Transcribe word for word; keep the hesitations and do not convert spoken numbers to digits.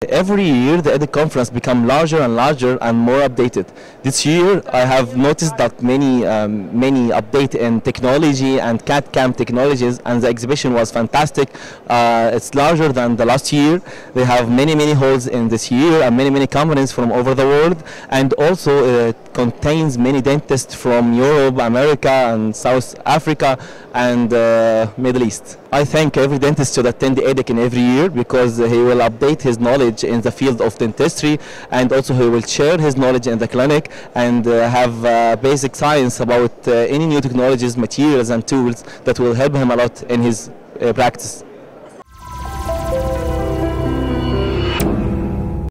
Every year the EDIC conference become larger and larger and more updated. This year I have noticed that many um, many update in technology and C A D C A M technologies, and the exhibition was fantastic. Uh, it's larger than the last year. They have many many halls in this year and many many companies from over the world, and also it contains many dentists from Europe, America and South Africa and uh, Middle East. I thank every dentist should attend the EDIC in every year, because he will update his knowledge in the field of dentistry, and also he will share his knowledge in the clinic and uh, have uh, basic science about uh, any new technologies, materials and tools that will help him a lot in his uh, practice.